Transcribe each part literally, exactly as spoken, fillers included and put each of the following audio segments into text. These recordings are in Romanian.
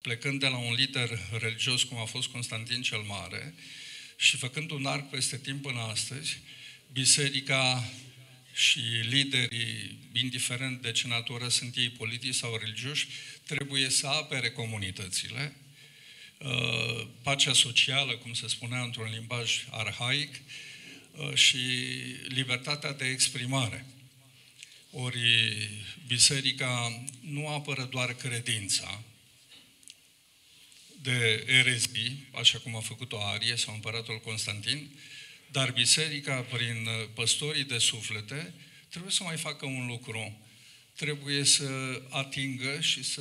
plecând de la un lider religios cum a fost Constantin cel Mare și făcând un arc peste timp până astăzi, biserica și liderii, indiferent de ce natură sunt ei, politici sau religioși, trebuie să apere comunitățile, pacea socială, cum se spunea într-un limbaj arhaic, și libertatea de exprimare. Ori biserica nu apără doar credința de erezii, așa cum a făcut-o Arie sau împăratul Constantin, dar biserica, prin păstorii de suflete, trebuie să mai facă un lucru. Trebuie să atingă și să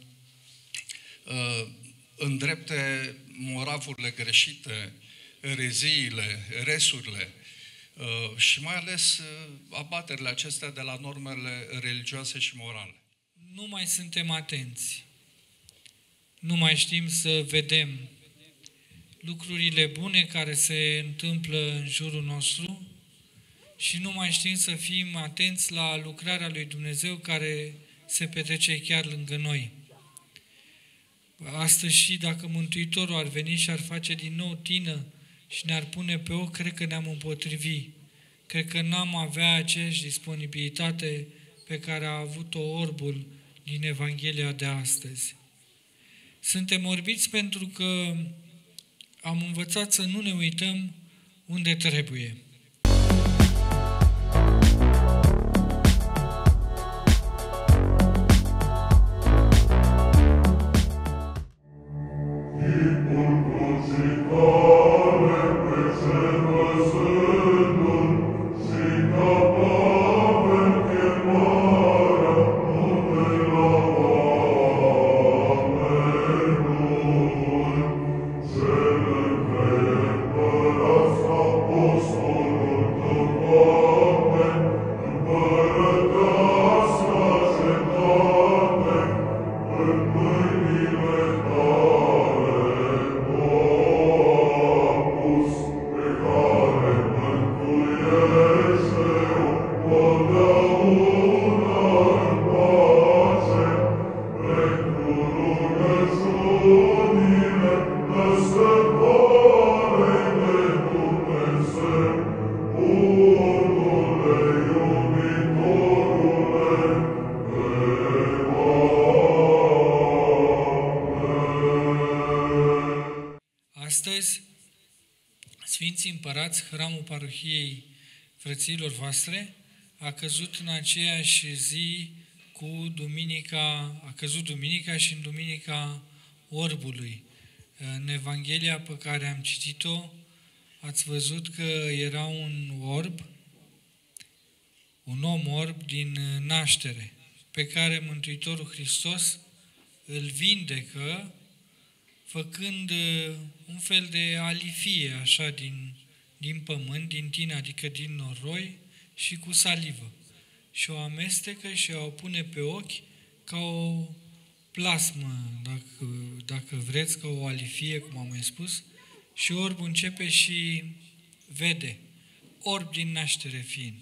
uh, îndrepte moravurile greșite, ereziile, resurile uh, și mai ales uh, abaterile acestea de la normele religioase și morale. Nu mai suntem atenți. Nu mai știm să vedem lucrurile bune care se întâmplă în jurul nostru și nu mai știm să fim atenți la lucrarea lui Dumnezeu care se petrece chiar lângă noi. Astăzi și dacă Mântuitorul ar veni și ar face din nou tină și ne-ar pune pe ochi, cred că ne-am împotrivi. Cred că n-am avea aceeași disponibilitate pe care a avut-o orbul din Evanghelia de astăzi. Suntem orbiți pentru că am învățat să nu ne uităm unde trebuie. Sfinții Împărați, hramul parohiei frăților voastre, a căzut în aceeași zi cu duminica, a căzut duminica și în duminica orbului. În Evanghelia pe care am citit-o, ați văzut că era un orb, un om orb din naștere, pe care Mântuitorul Hristos îl vindecă făcând un fel de alifie, așa, din, din pământ, din tine, adică din noroi, și cu salivă. Și o amestecă și o pune pe ochi ca o plasmă, dacă, dacă vreți, ca o alifie, cum am mai spus, și orbul începe și vede, orb din naștere fiind.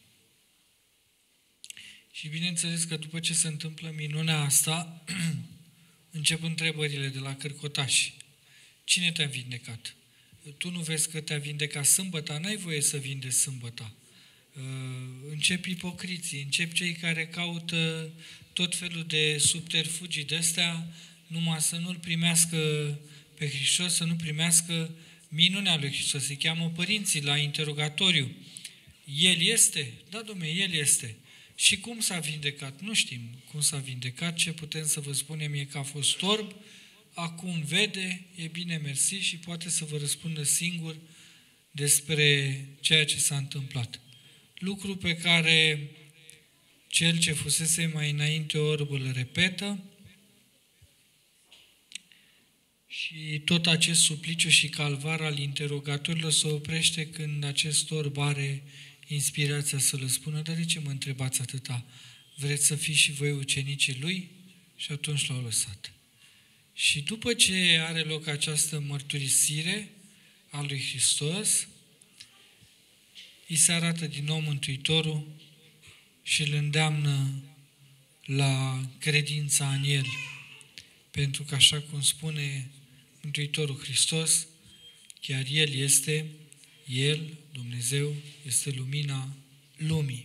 Și bineînțeles că după ce se întâmplă minunea asta, încep întrebările de la cărcotași. Cine te-a vindecat? Tu nu vezi că te-a vindecat sâmbăta? N-ai voie să vindeți sâmbăta. Încep ipocriții, încep cei care caută tot felul de subterfugii de-astea, numai să nu-L primească pe Hristos, să nu primească minunea lui Hristos. Se cheamă părinții la interogatoriu. El este? Da, dom'le, El este. Și cum s-a vindecat? Nu știm cum s-a vindecat, ce putem să vă spunem e că a fost orb, acum vede, e bine, mersi, și poate să vă răspundă singur despre ceea ce s-a întâmplat. Lucru pe care cel ce fusese mai înainte orb îl repetă și tot acest supliciu și calvar al interogatorilor se oprește când acest orb are inspirația să le spună, dar de ce mă întrebați atâta? Vreți să fiți și voi ucenicii lui? Și atunci l-au lăsat. Și după ce are loc această mărturisire a lui Hristos, îi se arată din nou Mântuitorul și îl îndeamnă la credința în El. pentru că, așa cum spune Mântuitorul Hristos, chiar El este, El, Dumnezeu, este lumina lumii.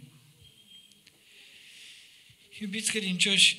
Iubiți credincioși,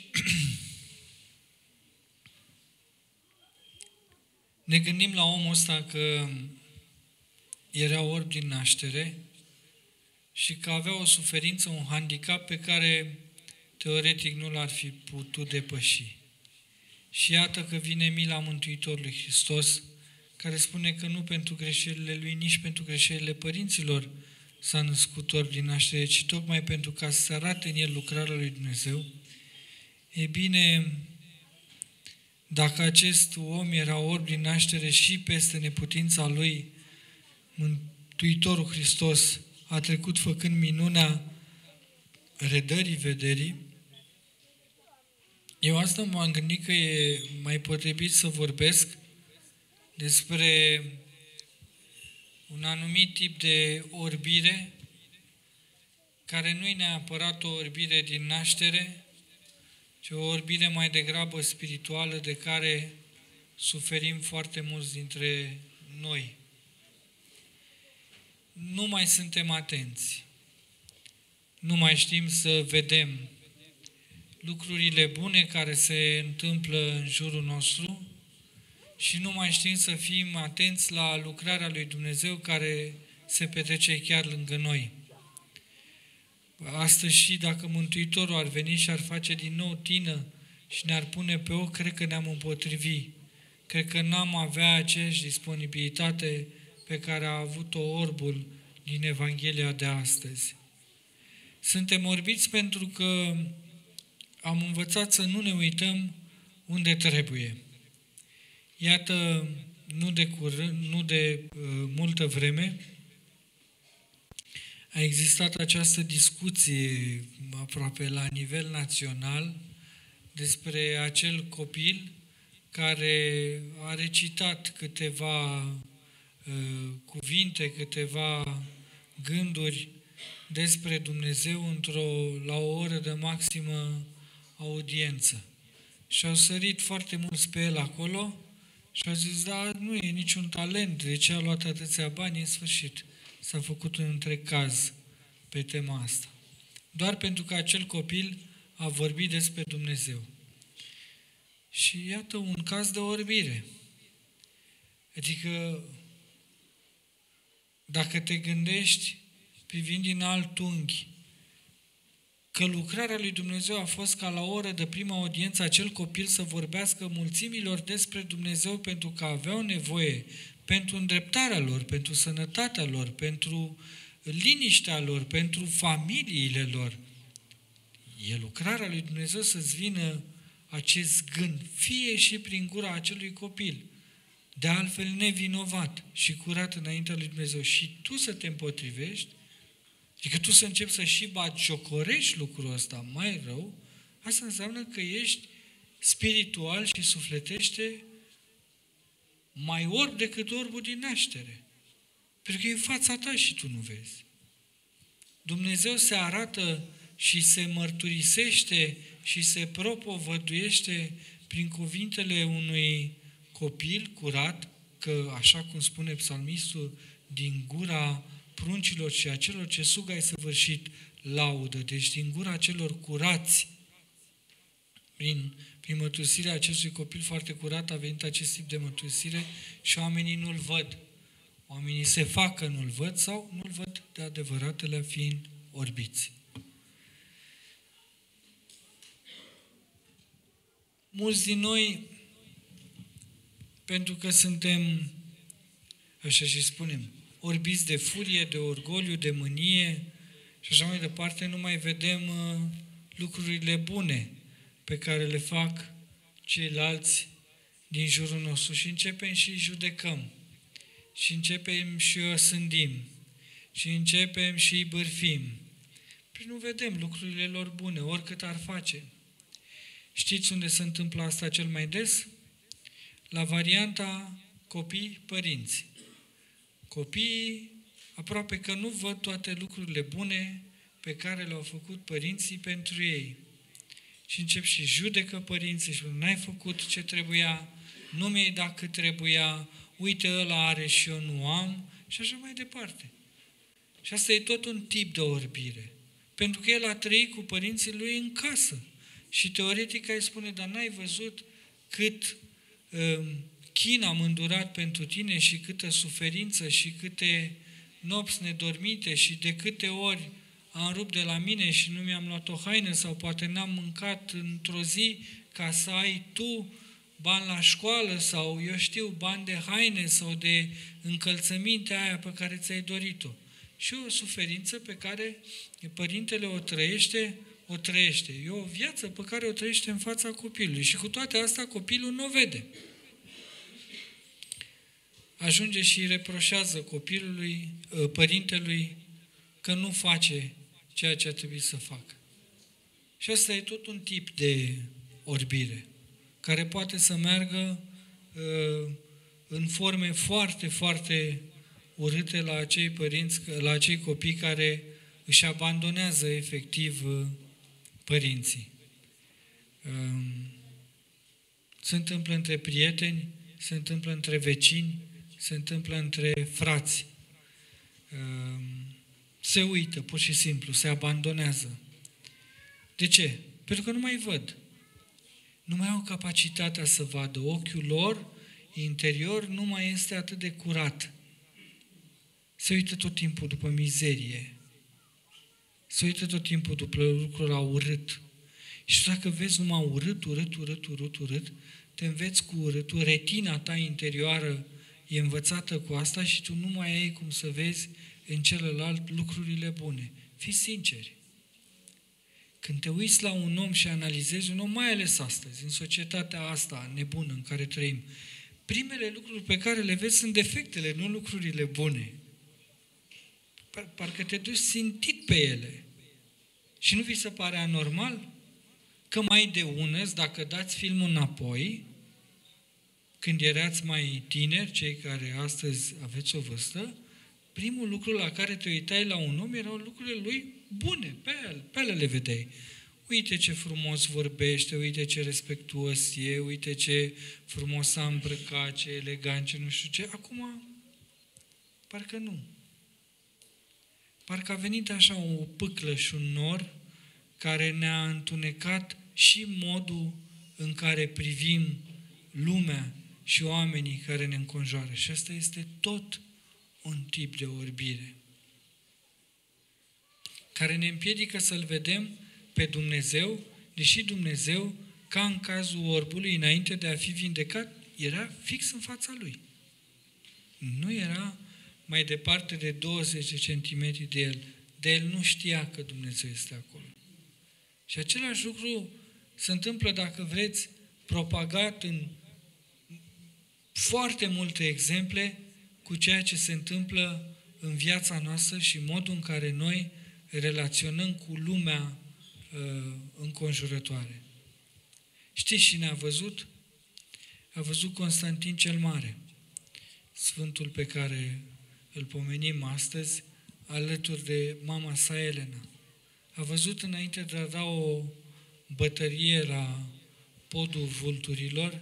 ne gândim la omul ăsta că era orb din naștere și că avea o suferință, un handicap pe care teoretic nu l-ar fi putut depăși. Și iată că vine mila Mântuitorului Hristos, care spune că nu pentru greșelile lui, nici pentru greșelile părinților s-a născut orb din naștere, ci tocmai pentru ca să se arate în el lucrarea lui Dumnezeu. E bine, dacă acest om era orb din naștere și peste neputința lui, Mântuitorul Hristos a trecut făcând minunea redării vederii, eu asta m-am gândit că e mai potrivit să vorbesc despre un anumit tip de orbire, care nu e neapărat o orbire din naștere, ci o orbire mai degrabă spirituală, de care suferim foarte mulți dintre noi. Nu mai suntem atenți, nu mai știm să vedem lucrurile bune care se întâmplă în jurul nostru și nu mai știm să fim atenți la lucrarea lui Dumnezeu care se petrece chiar lângă noi. Astăzi și dacă Mântuitorul ar veni și ar face din nou tină și ne-ar pune pe ochi, cred că ne-am împotrivi. Cred că n-am avea aceeași disponibilitate pe care a avut-o orbul din Evanghelia de astăzi. Suntem orbiți pentru că am învățat să nu ne uităm unde trebuie. Iată, nu de, curând, nu de uh, multă vreme, a existat această discuție aproape la nivel național despre acel copil care a recitat câteva uh, cuvinte, câteva gânduri despre Dumnezeu într-o, la o oră de maximă audiență. Și au sărit foarte mulți pe el acolo și au zis, da, nu e niciun talent, de ce a luat atâția bani? În sfârșit, s-a făcut un întreg caz pe tema asta. Doar pentru că acel copil a vorbit despre Dumnezeu. Și iată un caz de orbire. Adică, dacă te gândești, privind din alt unghi, că lucrarea lui Dumnezeu a fost ca la o oră de prima audiență acel copil să vorbească mulțimilor despre Dumnezeu pentru că aveau nevoie pentru îndreptarea lor, pentru sănătatea lor, pentru liniștea lor, pentru familiile lor. E lucrarea lui Dumnezeu să-ți vină acest gând, fie și prin gura acelui copil, de altfel nevinovat și curat înaintea lui Dumnezeu, și tu să te împotrivești, adică tu să începi să și batjocorești lucrul ăsta mai rău, asta înseamnă că ești spiritual și sufletește mai orb decât orbul din naștere. Pentru că e în fața ta și tu nu vezi. Dumnezeu se arată și se mărturisește și se propovăduiește prin cuvintele unui copil curat, că, așa cum spune psalmistul, din gura pruncilor și a celor ce sug ai săvârșit laudă. Deci din gura celor curați, prin, prin mărturisirea acestui copil foarte curat, a venit acest tip de mărturisire și oamenii nu-l văd. Oamenii se fac că nu-l văd sau nu-l văd de adevăratele fiind orbiți. Mulți din noi, pentru că suntem, așa și spunem, orbiți de furie, de orgoliu, de mânie și așa mai departe, nu mai vedem uh, lucrurile bune pe care le fac ceilalți din jurul nostru și începem și judecăm și începem și osândim și începem și îi bârfim. Păi nu vedem lucrurile lor bune, oricât ar face. Știți unde se întâmplă asta cel mai des? La varianta copii-părinți. Copiii aproape că nu văd toate lucrurile bune pe care le-au făcut părinții pentru ei. Și încep și judecă părinții și n-ai făcut ce trebuia, nu mi-ai dat cât trebuia, uite, ăla are și eu nu am, și așa mai departe. Și asta e tot un tip de orbire. Pentru că el a trăit cu părinții lui în casă. Și teoretic îi spune, dar n-ai văzut cât uh, chin am îndurat pentru tine și câtă suferință și câte nopți nedormite și de câte ori am rupt de la mine și nu mi-am luat o haină sau poate n-am mâncat într-o zi ca să ai tu bani la școală sau, eu știu, bani de haine sau de încălțăminte aia pe care ți-ai dorit-o. Și o suferință pe care părintele o trăiește, o trăiește. E o viață pe care o trăiește în fața copilului. Și cu toate astea copilul nu o vede. Ajunge și reproșează copilului, părintelui, că nu face ceea ce ar trebui să facă. Și asta e tot un tip de orbire, care poate să meargă uh, în forme foarte, foarte urâte la acei părinți, la acei copii care își abandonează efectiv uh, părinții. Uh, se întâmplă între prieteni, se întâmplă între vecini, se întâmplă între frați. Uh, se uită, pur și simplu, se abandonează. De ce? Pentru că nu mai văd. Nu mai au capacitatea să vadă. Ochiul lor interior nu mai este atât de curat. Se uită tot timpul după mizerie. Se uită tot timpul după lucruri la urât. Și dacă vezi numai urât, urât, urât, urât, urât, te înveți cu urâtul, retina ta interioară e învățată cu asta și tu nu mai ai cum să vezi în celălalt lucrurile bune. Fii sinceri. Când te uiți la un om și analizezi un om, mai ales astăzi, în societatea asta nebună în care trăim, primele lucruri pe care le vezi sunt defectele, nu lucrurile bune. Parcă te duci țintit pe ele. Și nu vi se pare anormal că mai de unăți, dacă dați filmul înapoi, când erați mai tineri, cei care astăzi aveți o vârstă, primul lucru la care te uitai la un om erau lucrurile lui bune, pe ele, pe ele le vedeai. Uite ce frumos vorbește, uite ce respectuos e, uite ce frumos s-a îmbrăcat, ce elegant, ce nu știu ce. Acum, parcă nu. Parcă a venit așa o pâclă și un nor care ne-a întunecat și modul în care privim lumea și oamenii care ne înconjoară. Și asta este tot un tip de orbire care ne împiedică să-L vedem pe Dumnezeu, deși Dumnezeu, ca în cazul orbului, înainte de a fi vindecat, era fix în fața Lui. Nu era mai departe de douăzeci de centimetri de El. De El nu știa că Dumnezeu este acolo. Și același lucru se întâmplă, dacă vreți, propagat în foarte multe exemple cu ceea ce se întâmplă în viața noastră și modul în care noi relaționăm cu lumea uh, înconjurătoare. Știți cine a văzut? A văzut Constantin cel Mare, sfântul pe care îl pomenim astăzi, alături de mama sa Elena. A văzut înainte de a da o bătărie la podul vulturilor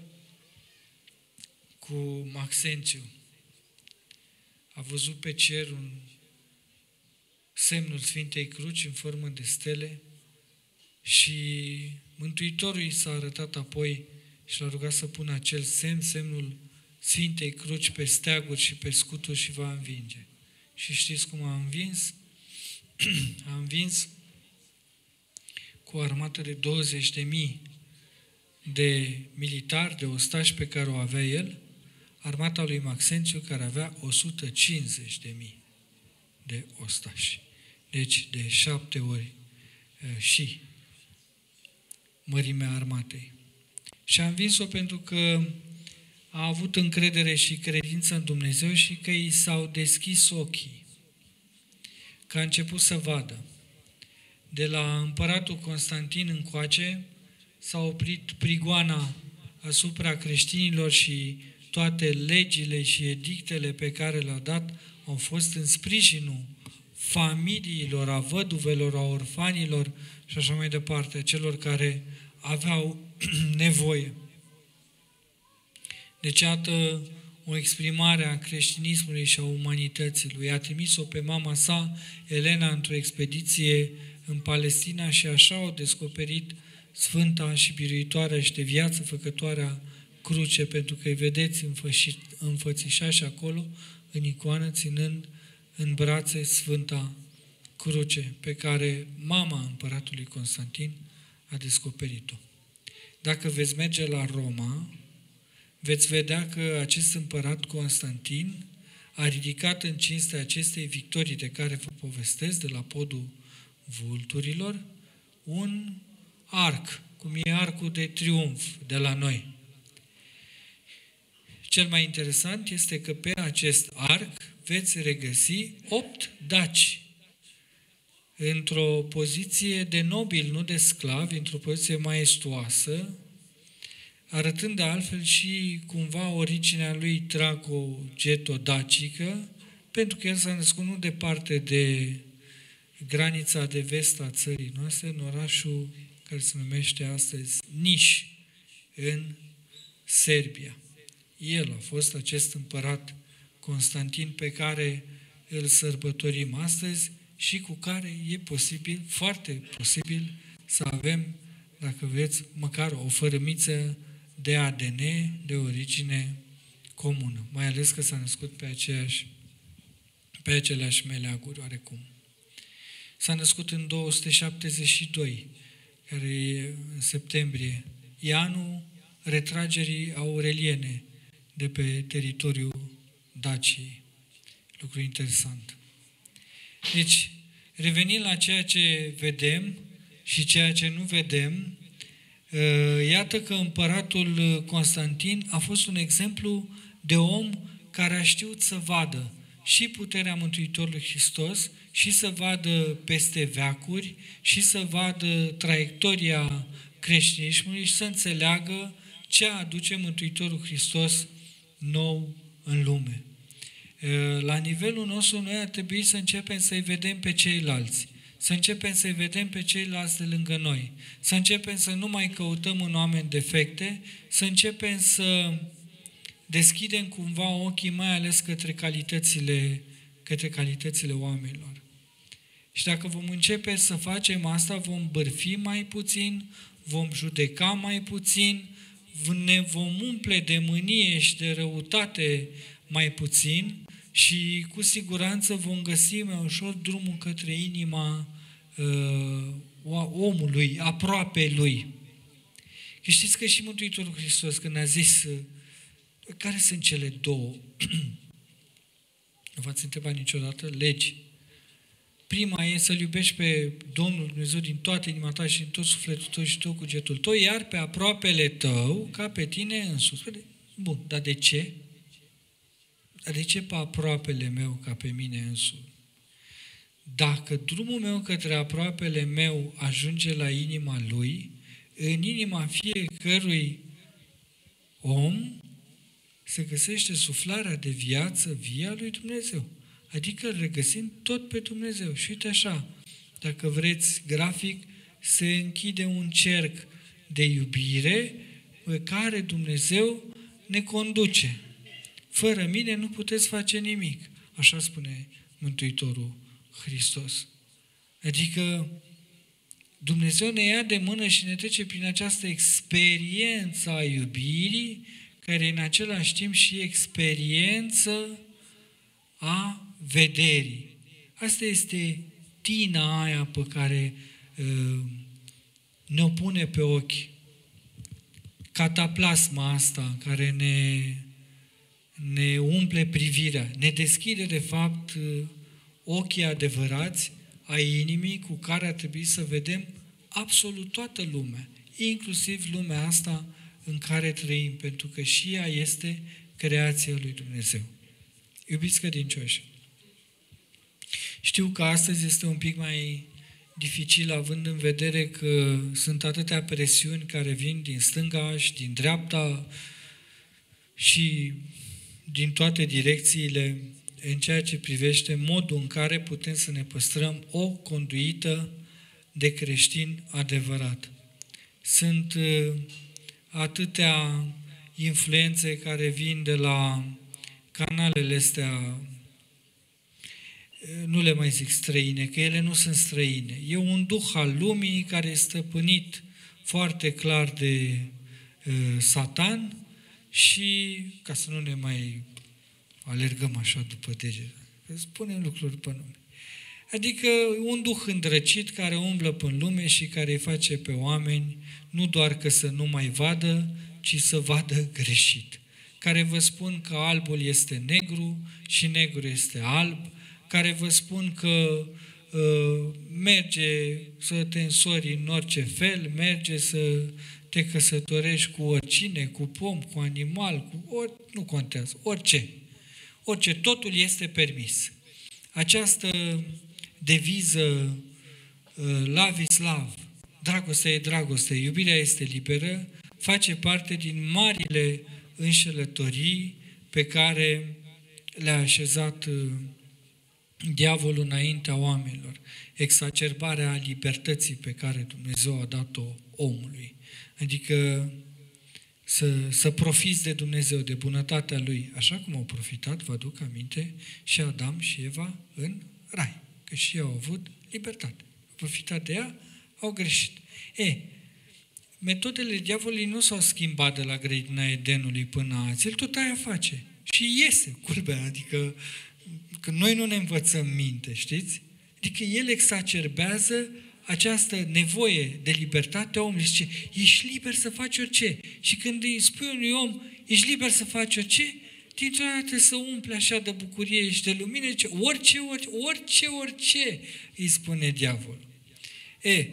cu Maxențiu. A văzut pe cer un semnul Sfintei Cruci în formă de stele și Mântuitorul i s-a arătat apoi și l-a rugat să pună acel semn, semnul Sfintei Cruci pe steaguri și pe scuturi și va învinge. Și știți cum a învins? A învins cu o armată de douăzeci de mii de militari, de ostași pe care o avea el, armata lui Maxențiu care avea o sută cincizeci de mii de ostași. Deci de șapte ori și mărimea armatei. Și a învins-o pentru că a avut încredere și credință în Dumnezeu și că i s-au deschis ochii, că a început să vadă. De la împăratul Constantin încoace s-a oprit prigoana asupra creștinilor și toate legile și edictele pe care le-a dat au fost în sprijinul familiilor, a văduvelor, a orfanilor și așa mai departe, celor care aveau nevoie. Deci, iată o exprimare a creștinismului și a umanității lui. A trimis-o pe mama sa, Elena, într-o expediție în Palestina și așa au descoperit sfânta și biruitoarea și de viață făcătoarea cruce, pentru că îi vedeți înfățișași acolo, în icoană, ținând în brațe sfânta cruce, pe care mama împăratului Constantin a descoperit-o. Dacă veți merge la Roma, veți vedea că acest împărat Constantin a ridicat în cinstea acestei victorii de care vă povestesc, de la podul vulturilor, un arc, cum e arcul de triumf de la noi. Cel mai interesant este că pe acest arc veți regăsi opt daci, într-o poziție de nobil, nu de sclavi, într-o poziție maestuoasă, arătând de altfel și cumva originea lui traco-geto-dacică, pentru că el s-a născut nu departe de granița de vest a țării noastre, în orașul care se numește astăzi Niș, în Serbia. El a fost acest împărat Constantin pe care îl sărbătorim astăzi și cu care e posibil, foarte posibil, să avem, dacă vreți, măcar o fărâmiță de A D N, de origine comună, mai ales că s-a născut pe aceeași, pe aceleași meleaguri, oarecum. S-a născut în două sute șaptezeci și doi, care e în septembrie, e anul retragerii aureliene de pe teritoriul Daciei. Lucru interesant. Deci, revenind la ceea ce vedem și ceea ce nu vedem, iată că împăratul Constantin a fost un exemplu de om care a știut să vadă și puterea Mântuitorului Hristos și să vadă peste veacuri și să vadă traiectoria creștinismului și să înțeleagă ce aduce Mântuitorul Hristos nou în lume. La nivelul nostru, noi ar trebui să începem să-i vedem pe ceilalți, să începem să-i vedem pe ceilalți de lângă noi, să începem să nu mai căutăm în oameni defecte, să începem să deschidem cumva ochii, mai ales către calitățile, către calitățile oamenilor. Și dacă vom începe să facem asta, vom bârfi mai puțin, vom judeca mai puțin, ne vom umple de mânie și de răutate mai puțin și cu siguranță vom găsi mai ușor drumul către inima uh, omului, aproape lui. Că știți că și Mântuitorul Hristos, când a zis uh, care sunt cele două, nu v-ați întrebat niciodată, legi. Prima e să-L iubești pe Domnul Dumnezeu din toată inima ta și din tot sufletul tău și tot cugetul tău, iar pe aproapele tău ca pe tine însuți. Bun, dar de ce? Dar de ce pe aproapele meu ca pe mine însuși? Dacă drumul meu către aproapele meu ajunge la inima lui, în inima fiecărui om se găsește suflarea de viață vie a lui Dumnezeu. Adică îl regăsim tot pe Dumnezeu. Și uite așa, dacă vreți grafic, se închide un cerc de iubire pe care Dumnezeu ne conduce. Fără mine nu puteți face nimic. Așa spune Mântuitorul Hristos. Adică Dumnezeu ne ia de mână și ne trece prin această experiență a iubirii, care e în același timp și experiență a vederii. Asta este tina aia pe care uh, ne-o pune pe ochi. Cataplasma asta care ne, ne umple privirea, ne deschide de fapt ochii adevărați a inimii cu care ar trebui să vedem absolut toată lumea, inclusiv lumea asta în care trăim, pentru că și ea este creația lui Dumnezeu. Iubiți credincioși, știu că astăzi este un pic mai dificil, având în vedere că sunt atâtea presiuni care vin din stânga și din dreapta și din toate direcțiile în ceea ce privește modul în care putem să ne păstrăm o conduită de creștin adevărat. sunt atâtea influențe care vin de la canalele astea, nu le mai zic străine, că ele nu sunt străine. E un duh al lumii care este stăpânit foarte clar de uh, Satan și, ca să nu ne mai alergăm așa după degete, spunem lucruri pe nume. Adică un duh îndrăcit care umblă până lume și care îi face pe oameni nu doar că să nu mai vadă, ci să vadă greșit. Care vă spun că albul este negru și negru este alb, care vă spun că uh, merge să te însori în orice fel, merge să te căsătorești cu oricine, cu pom, cu animal, cu ori, nu contează, orice. Orice, totul este permis. Această deviză uh, love is love, dragoste e dragoste, iubirea este liberă, face parte din marile înșelătorii pe care le-a așezat uh, diavolul înaintea oamenilor, exacerbarea libertății pe care Dumnezeu a dat-o omului. Adică să, să profiți de Dumnezeu, de bunătatea Lui, așa cum au profitat, vă aduc aminte, și Adam și Eva în rai, că și ei au avut libertate. Au profitat de ea, au greșit. E, metodele diavolului nu s-au schimbat de la grădina Edenului până azi, el tot aia face. Și iese, culmea, adică că noi nu ne învățăm minte, știți? Adică el exacerbează această nevoie de libertate a omului. Zice, ești liber să faci orice. Și când îi spui unui om, ești liber să faci orice, dintr-o dată să umple așa de bucurie și de lumină, zice, orice, orice, orice, orice, îi spune diavolul. E,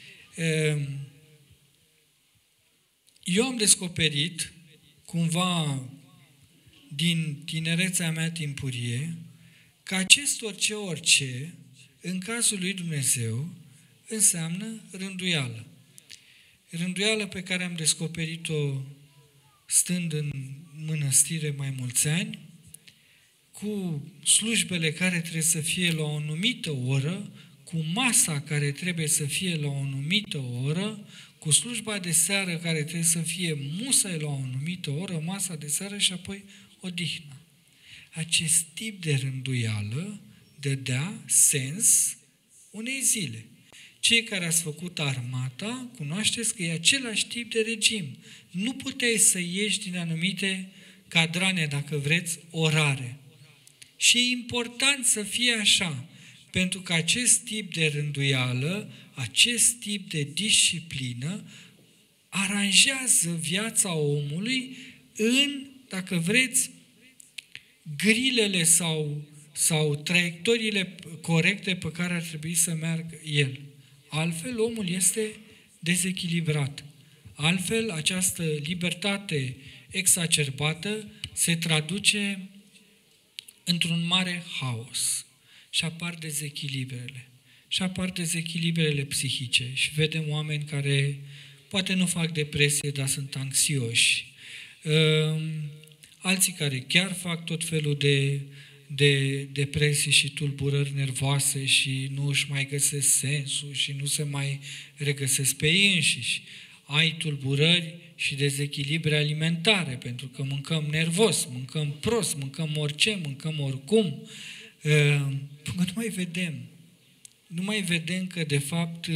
eu am descoperit, cumva, din tinerețea mea timpurie, că acest orice, orice, în cazul lui Dumnezeu, înseamnă rânduială. Rânduială pe care am descoperit-o stând în mănăstire mai mulți ani, cu slujbele care trebuie să fie la o anumită oră, cu masa care trebuie să fie la o anumită oră, cu slujba de seară care trebuie să fie musai la o anumită oră, masa de seară și apoi odihnă. Acest tip de rânduială dădea sens unei zile. Cei care ați făcut armata, cunoașteți că e același tip de regim. Nu puteai să ieși din anumite cadrane, dacă vreți, orare. Și e important să fie așa, pentru că acest tip de rânduială, acest tip de disciplină, aranjează viața omului în, dacă vreți, grilele sau, sau traiectoriile corecte pe care ar trebui să meargă el. Altfel, omul este dezechilibrat. Altfel, această libertate exacerbată se traduce într-un mare haos și apar dezechilibrele. Și apar dezechilibrele psihice și vedem oameni care poate nu fac depresie, dar sunt anxioși. Alții care chiar fac tot felul de, de depresii și tulburări nervoase și nu își mai găsesc sensul și nu se mai regăsesc pe ei înșiși. Ai tulburări și dezechilibre alimentare, pentru că mâncăm nervos, mâncăm prost, mâncăm orice, mâncăm oricum. Nu mai vedem. Nu mai vedem că, de fapt,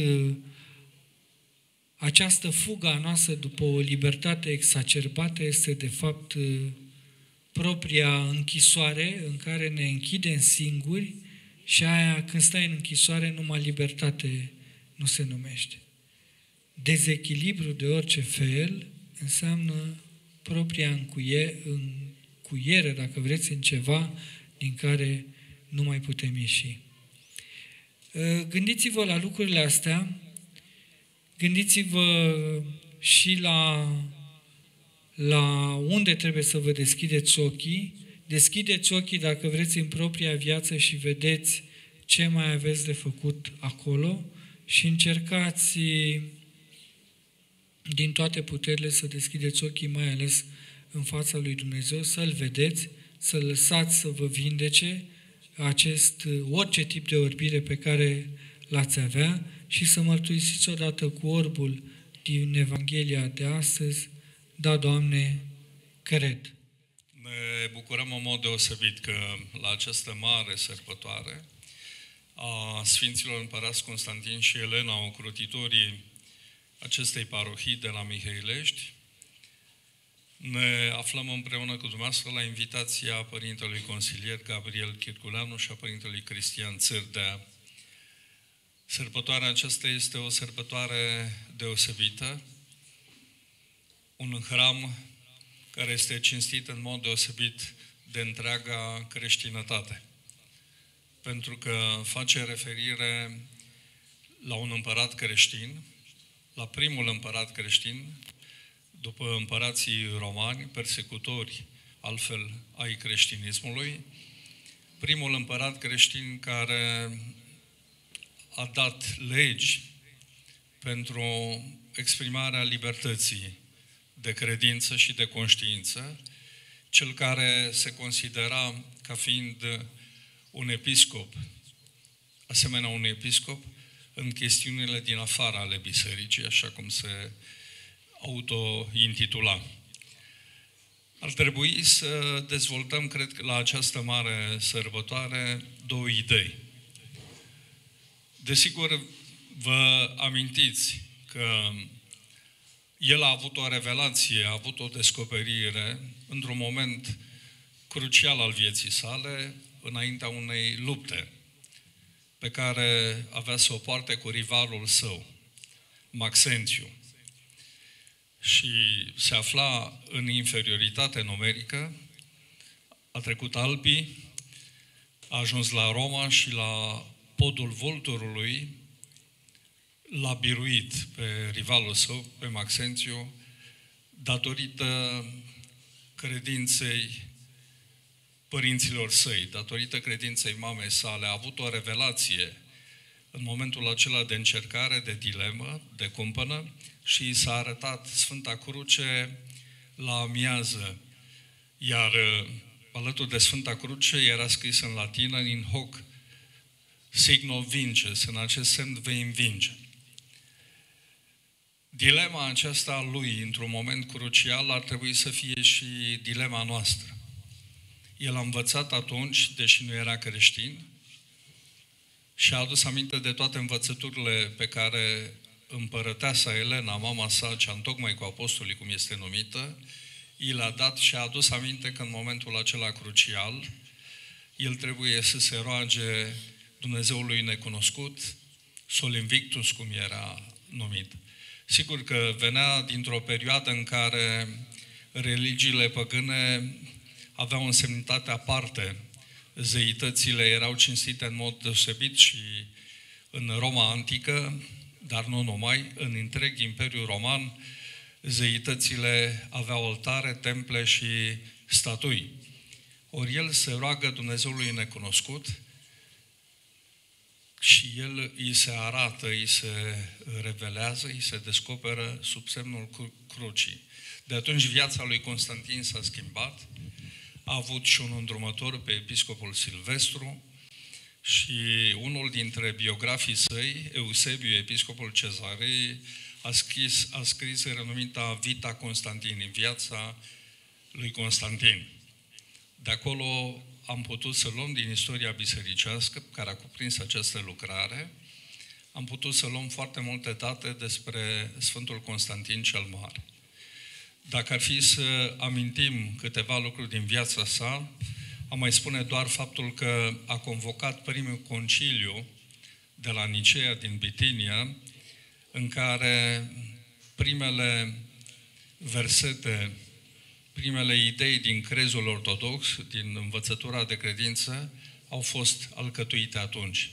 această fugă a noastră după o libertate exacerbată este, de fapt, propria închisoare în care ne închidem singuri și aia, când stai în închisoare, numai libertate nu se numește. Dezechilibru de orice fel înseamnă propria încuie, încuiere, dacă vreți, în ceva din care nu mai putem ieși. Gândiți-vă la lucrurile astea, gândiți-vă și la, la unde trebuie să vă deschideți ochii. Deschideți ochii, dacă vreți, în propria viață și vedeți ce mai aveți de făcut acolo și încercați din toate puterile să deschideți ochii, mai ales în fața lui Dumnezeu, să-L vedeți, să lăsați să vă vindece acest, orice tip de orbire pe care l-ați avea și să mărturisiți odată cu orbul din Evanghelia de astăzi. Da, Doamne, cred. Ne bucurăm în mod deosebit că la această mare sărbătoare a Sfinților Împărați Constantin și Elena, ocrotitorii acestei parohii de la Mihăilești, ne aflăm împreună cu dumneavoastră la invitația Părintelui Consilier Gabriel Chirculeanu și a Părintelui Cristian Țârdea. Sărbătoarea aceasta este o sărbătoare deosebită, un hram care este cinstit în mod deosebit de întreaga creștinătate, pentru că face referire la un împărat creștin, la primul împărat creștin, după împărații romani, persecutori altfel ai creștinismului, primul împărat creștin care a dat legi pentru exprimarea libertății de credință și de conștiință, cel care se considera ca fiind un episcop, asemenea un episcop, în chestiunile din afara ale bisericii, așa cum se auto-intitula. Ar trebui să dezvoltăm, cred că la această mare sărbătoare, două idei. Desigur, vă amintiți că el a avut o revelație, a avut o descoperire într-un moment crucial al vieții sale, înaintea unei lupte pe care avea să o poarte cu rivalul său, Maxențiu. Și se afla în inferioritate numerică, a trecut Alpii, a ajuns la Roma și la podul Vulturului l-a biruit pe rivalul său, pe Maxențiu, datorită credinței părinților săi, datorită credinței mamei sale. A avut o revelație în momentul acela de încercare, de dilemă, de cumpănă, și i s-a arătat Sfânta Cruce la amiază. Iar alături de Sfânta Cruce era scris în latină, in hoc signo vinces, în acest semn vei învinge. Dilema aceasta a lui, într-un moment crucial, ar trebui să fie și dilema noastră. El a învățat atunci, deși nu era creștin, și a adus aminte de toate învățăturile pe care împărăteasa Elena, mama sa, cea întocmai cu apostolii, cum este numită, i l-a dat și a adus aminte că în momentul acela crucial, el trebuie să se roage Dumnezeului necunoscut, Sol Invictus, cum era numit. Sigur că venea dintr-o perioadă în care religiile păgâne aveau însemnitate aparte. Zeitățile erau cinstite în mod deosebit și în Roma antică, dar nu numai, în întreg Imperiul Roman, zeitățile aveau altare, temple și statui. Ori el se roagă Dumnezeului necunoscut și el îi se arată, îi se revelează, îi se descoperă sub semnul crucii. De atunci viața lui Constantin s-a schimbat, a avut și un îndrumător pe episcopul Silvestru și unul dintre biografii săi, Eusebiu, episcopul Cezarei, a scris, a scris renumita Vita Constantini, viața lui Constantin. De acolo am putut să luăm din istoria bisericească, care a cuprins această lucrare, am putut să luăm foarte multe date despre Sfântul Constantin cel Mare. Dacă ar fi să amintim câteva lucruri din viața sa, am mai spune doar faptul că a convocat primul conciliu de la Nicea din Bitinia, în care primele versete, primele idei din crezul ortodox, din învățătura de credință, au fost alcătuite atunci.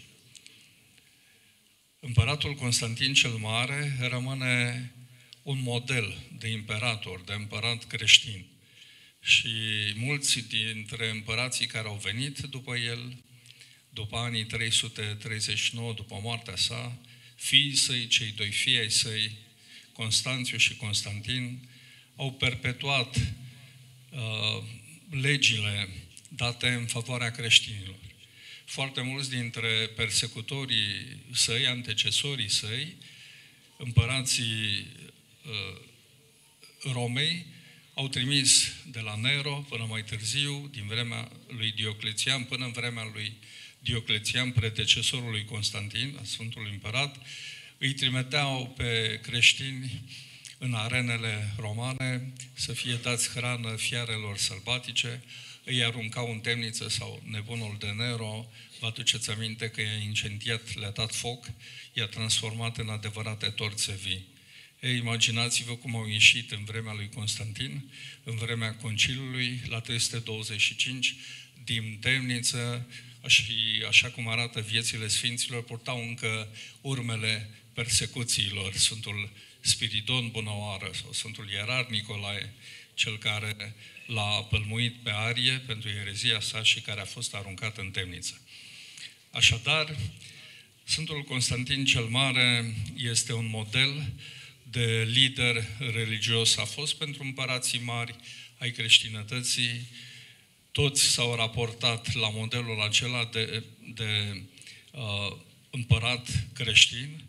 Împăratul Constantin cel Mare rămâne un model de imperator, de împărat creștin. Și mulți dintre împărații care au venit după el, după anii trei sute treizeci și nouă, după moartea sa, fiii săi, cei doi fii ai săi, Constanțiu și Constantin, au perpetuat uh, legile date în favoarea creștinilor. Foarte mulți dintre persecutorii săi, antecesorii săi, împărații Romei au trimis de la Nero până mai târziu, din vremea lui Dioclețian până în vremea lui Dioclețian, predecesorul lui Constantin, Sfântul Împărat, îi trimiteau pe creștini în arenele romane să fie dați hrană fiarelor sălbatice, îi aruncau în temniță sau nebunul de Nero, vă aduceți aminte că i-a incendiat, le-a dat foc, i-a transformat în adevărate torțe vii. Ei, imaginați-vă cum au ieșit în vremea lui Constantin, în vremea conciliului, la trei sute douăzeci și cinci, din temniță, și așa cum arată viețile Sfinților, purtau încă urmele persecuțiilor. Sfântul Spiridon Bunăoară sau Sfântul Ierar Nicolae, cel care l-a pălmuit pe Arie pentru erezia sa și care a fost aruncat în temniță. Așadar, Sfântul Constantin cel Mare este un model de lider religios. A fost pentru împărații mari ai creștinătății. Toți s-au raportat la modelul acela de, de uh, împărat creștin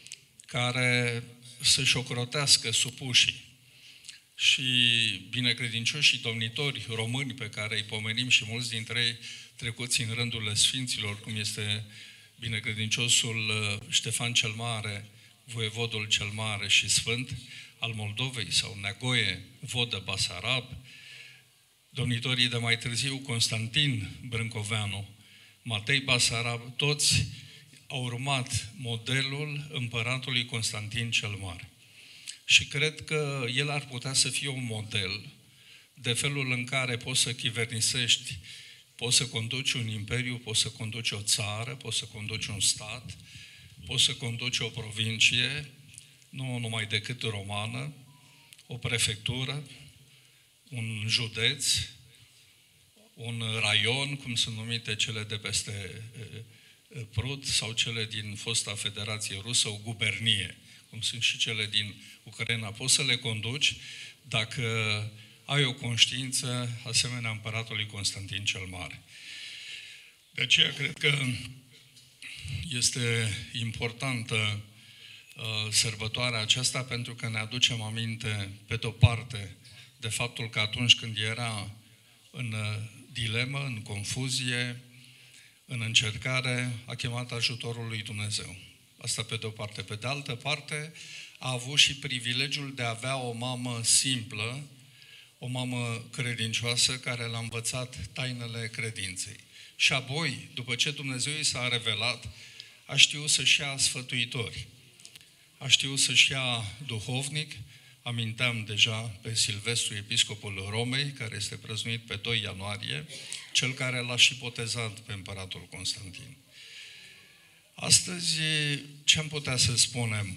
care să-și ocrotească supușii. Și binecredincioșii domnitori români pe care îi pomenim și mulți dintre ei trecuți în rândurile Sfinților, cum este binecredinciosul Ștefan cel Mare, voievodul cel Mare și Sfânt al Moldovei, sau Neagoe, vodă Basarab, domnitorii de mai târziu, Constantin Brâncoveanu, Matei Basarab, toți au urmat modelul împăratului Constantin cel Mare. Și cred că el ar putea să fie un model de felul în care poți să chivernisești, poți să conduci un imperiu, poți să conduci o țară, poți să conduci un stat, poți să conduci o provincie, nu numai decât romană, o prefectură, un județ, un raion, cum sunt numite cele de peste Prut, sau cele din fosta Federație Rusă, o gubernie, cum sunt și cele din Ucraina. Poți să le conduci dacă ai o conștiință asemenea împăratului Constantin cel Mare. De aceea cred că este importantă uh, sărbătoarea aceasta, pentru că ne aducem aminte, pe de-o parte, de faptul că atunci când era în uh, dilemă, în confuzie, în încercare, a chemat ajutorul lui Dumnezeu. Asta pe de-o parte. Pe de altă parte, a avut și privilegiul de a avea o mamă simplă, o mamă credincioasă, care l-a învățat tainele credinței. Și apoi, după ce Dumnezeu i s-a revelat, a știut să-și ia sfătuitori, a știut să-și ia duhovnic. Aminteam deja pe Silvestru, episcopul Romei, care este prăznuit pe doi ianuarie, cel care l-a și botezat pe împăratul Constantin. Astăzi, ce am putea să spunem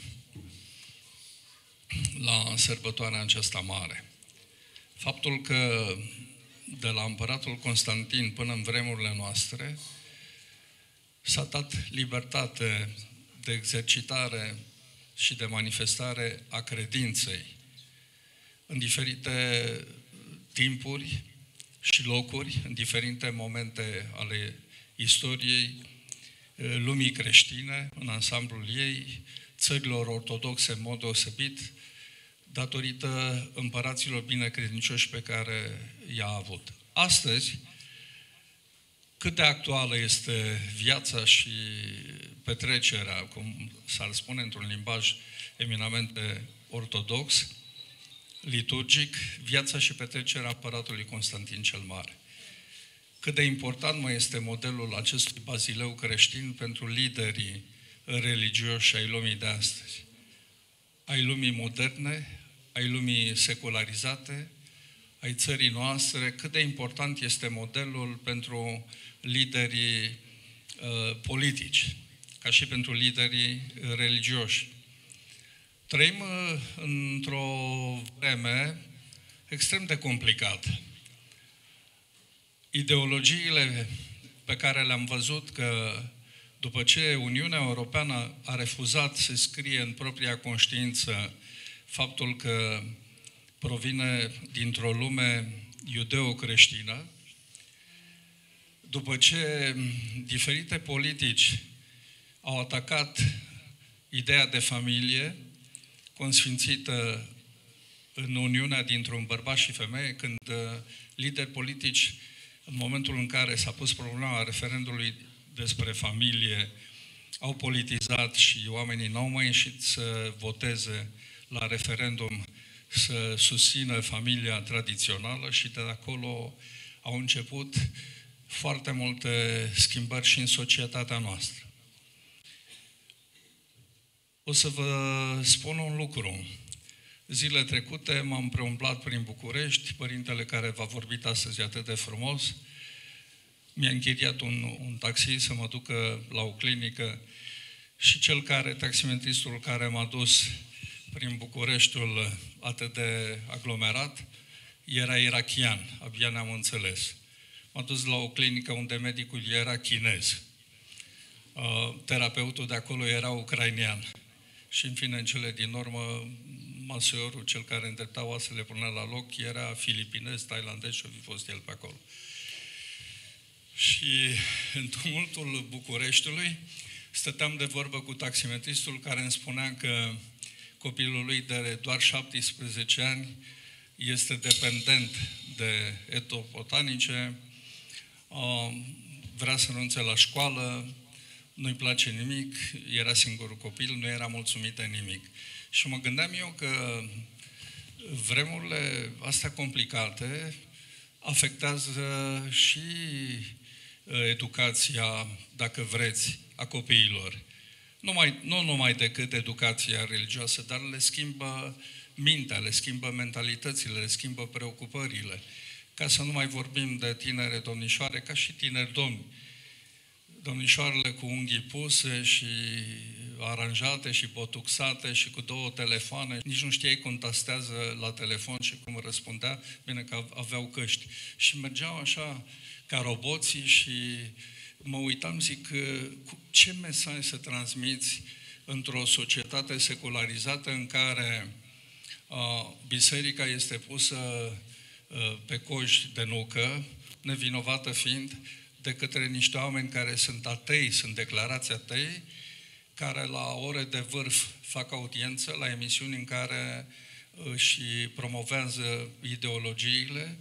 la sărbătoarea aceasta mare? Faptul că de la împăratul Constantin până în vremurile noastre s-a dat libertate de exercitare și de manifestare a credinței în diferite timpuri și locuri, în diferite momente ale istoriei lumii creștine, în ansamblul ei, țărilor ortodoxe în mod deosebit, datorită împăraților binecredincioși pe care i-a avut. Astăzi, cât de actuală este viața și petrecerea, cum s-ar spune într-un limbaj eminamente ortodox, liturgic, viața și petrecerea împăratului Constantin cel Mare. Cât de important mai este modelul acestui bazileu creștin pentru liderii religioși ai lumii de astăzi, ai lumii moderne, ai lumii secularizate, ai țării noastre, cât de important este modelul pentru liderii uh, politici, ca și pentru liderii religioși. Trăim uh, într-o vreme extrem de complicată. Ideologiile pe care le-am văzut că după ce Uniunea Europeană a refuzat să scrie în propria conștiință faptul că provine dintr-o lume iudeo-creștină, după ce diferite politici au atacat ideea de familie consfințită în uniunea dintre un bărbat și femeie, când lideri politici, în momentul în care s-a pus problema referendului despre familie, au politizat și oamenii n-au mai ieșit să voteze la referendum, să susțină familia tradițională și de acolo au început foarte multe schimbări și în societatea noastră. O să vă spun un lucru. Zile trecute m-am preumblat prin București, părintele care v-a vorbit astăzi atât de frumos, mi-a închiriat un, un taxi să mă ducă la o clinică și cel care, taximetristul care m-a dus prin Bucureștiul atât de aglomerat, era irachian, abia ne-am înțeles. M-a dus la o clinică unde medicul era chinez. Uh, terapeutul de acolo era ucrainian. Și în fine, în cele din urmă, masorul, cel care îndrepta oasele până la loc, era filipinez, tailandez și o fi fost el pe acolo. Și în tumultul Bucureștiului stăteam de vorbă cu taximetristul care îmi spunea că copilul lui de doar șaptesprezece ani este dependent de etopotanice, vrea să renunțe la școală, nu-i place nimic, era singurul copil, nu era mulțumit de nimic. Și mă gândeam eu că vremurile astea complicate afectează și educația, dacă vreți, a copiilor. Nu, mai, nu numai decât educația religioasă, dar le schimbă mintea, le schimbă mentalitățile, le schimbă preocupările. Ca să nu mai vorbim de tinere domnișoare, ca și tineri domni. Domnișoarele cu unghii puse și aranjate și botuxate și cu două telefoane, nici nu știai cum tastează la telefon și cum răspundea, bine că aveau căști. Și mergeau așa ca roboții și mă uitam, zic, ce mesaj să transmiți într-o societate secularizată în care uh, biserica este pusă uh, pe coși de nucă, nevinovată fiind, de către niște oameni care sunt atei, sunt declarați atei, care la ore de vârf fac audiență la emisiuni în care își promovează ideologiile,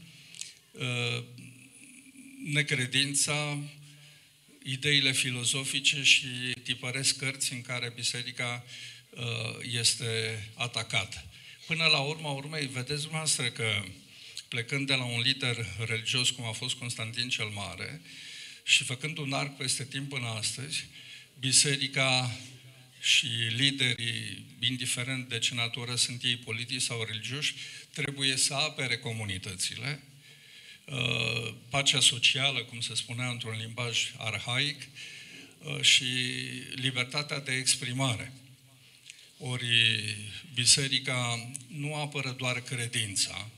necredința, ideile filozofice și tipăresc cărți în care biserica este atacată. Până la urma urmei, vedeți dumneavoastră că plecând de la un lider religios cum a fost Constantin cel Mare și făcând un arc peste timp până astăzi, biserica și liderii, indiferent de ce natură sunt ei politici sau religioși, trebuie să apere comunitățile, pacea socială, cum se spunea într-un limbaj arhaic, și libertatea de exprimare. Ori biserica nu apără doar credința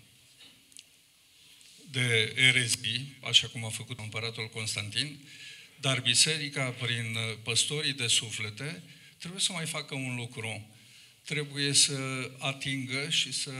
de erezii, așa cum a făcut împăratul Constantin, dar biserica, prin păstorii de suflete, trebuie să mai facă un lucru. Trebuie să atingă și să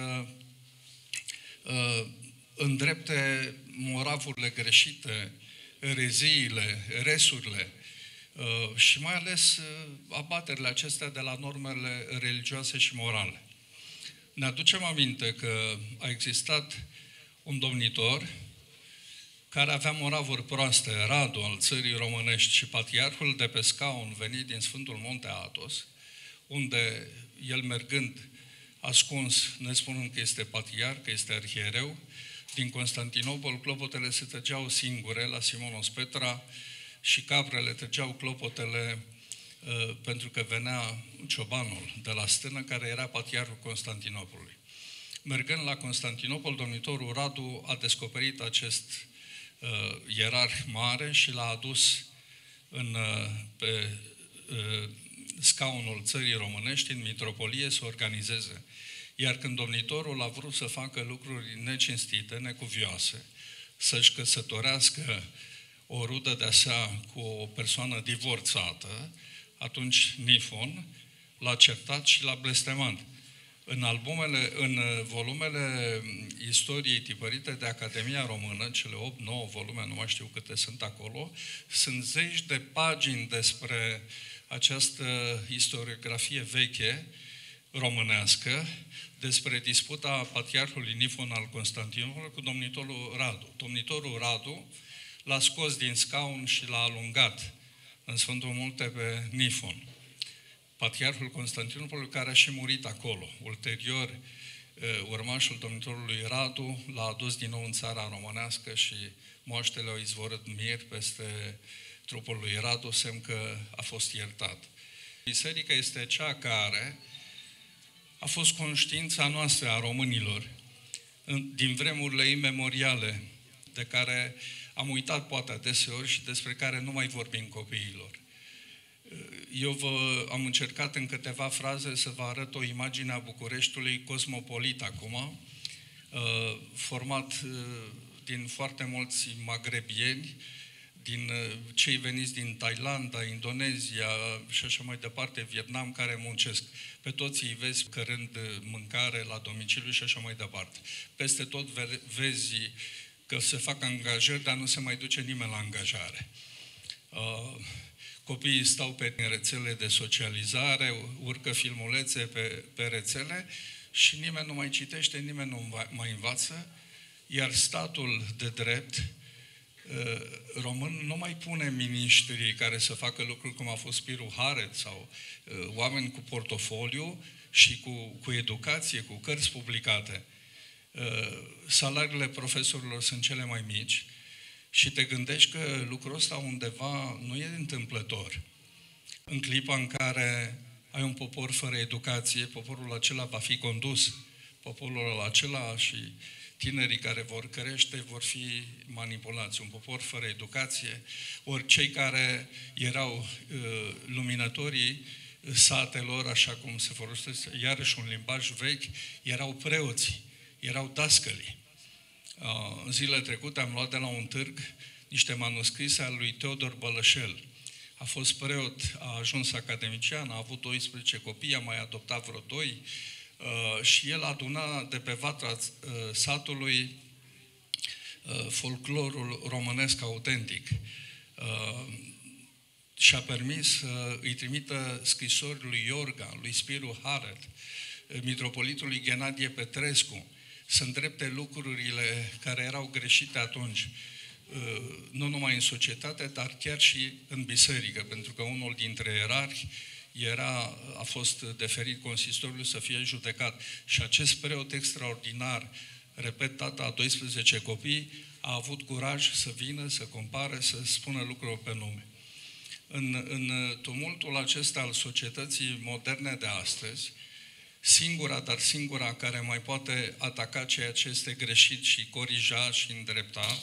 uh, îndrepte moravurile greșite, ereziile, resurile uh, și mai ales uh, abaterile acestea de la normele religioase și morale. Ne aducem aminte că a existat un domnitor care avea moravuri proaste, Radu, al țării românești, și patriarhul de pe scaun venit din Sfântul Munte Athos, unde el mergând ascuns, ne spunând că este patriarh, că este arhiereu, din Constantinopol, clopotele se trăgeau singure la Simonos Petra și caprele trăgeau clopotele uh, pentru că venea ciobanul de la stână, care era patriarhul Constantinopolului. Mergând la Constantinopol, domnitorul Radu a descoperit acest uh, ierarh mare și l-a adus în, uh, pe uh, scaunul țării românești, în mitropolie, să organizeze. Iar când domnitorul a vrut să facă lucruri necinstite, necuvioase, să-și căsătorească o rudă de-a sa cu o persoană divorțată, atunci Nifon l-a certat și l-a blestemat. În albumele, în volumele istoriei tipărite de Academia Română, cele opt nouă volume, nu mai știu câte sunt acolo, sunt zeci de pagini despre această istoriografie veche, românească despre disputa patriarhului Nifon al Constantinopolului cu domnitorul Radu. Domnitorul Radu l-a scos din scaun și l-a alungat în Sfântul Munte pe Nifon, patriarhul Constantinopolului, care a și murit acolo. Ulterior, urmașul domnitorului Radu l-a adus din nou în țara românească și moaștele au izvorât mieri peste trupul lui Radu, semn că a fost iertat. Biserica este cea care a fost conștiința noastră a românilor din vremurile imemoriale, de care am uitat poate adeseori și despre care nu mai vorbim copiilor. Eu vă, am încercat în câteva fraze să vă arăt o imagine a Bucureștiului cosmopolit acum, format din foarte mulți magrebieni, din cei veniți din Thailanda, Indonezia și așa mai departe, Vietnam, care muncesc. Pe toți îi vezi cărând mâncare la domiciliu și așa mai departe. Peste tot vezi că se fac angajări, dar nu se mai duce nimeni la angajare. Copiii stau pe rețele de socializare, urcă filmulețe pe, pe rețele și nimeni nu mai citește, nimeni nu mai învață, iar statul de drept român nu mai pune miniștrii care să facă lucruri cum a fost Spiru Haret sau oameni cu portofoliu și cu, cu educație, cu cărți publicate. Salariile profesorilor sunt cele mai mici și te gândești că lucrul ăsta undeva nu e întâmplător. În clipa în care ai un popor fără educație, poporul acela va fi condus. Poporul acela și tinerii care vor crește vor fi manipulați. Un popor fără educație, ori cei care erau uh, luminătorii satelor, așa cum se folosește iarăși un limbaj vechi, erau preoții, erau dascălii. Uh, în zilele trecute am luat de la un târg niște manuscrise al lui Teodor Bălășel. A fost preot, a ajuns academician, a avut doisprezece copii, a mai adoptat vreo doi, Uh, și el aduna de pe vatra uh, satului uh, folclorul românesc autentic uh, și a permis să uh, îi trimită scrisori lui Iorga, lui Spiru Haret, uh, mitropolitului Ghenadie Petrescu, să îndrepte lucrurile care erau greșite atunci, uh, nu numai în societate, dar chiar și în biserică, pentru că unul dintre ierarhi Era, a fost deferit consistoriului să fie judecat. Și acest preot extraordinar, repet, tata a doisprezece copii, a avut curaj să vină, să compare, să spună lucrurile pe nume. În, în tumultul acesta al societății moderne de astăzi, singura, dar singura care mai poate ataca ceea ce este greșit și corija și îndrepta,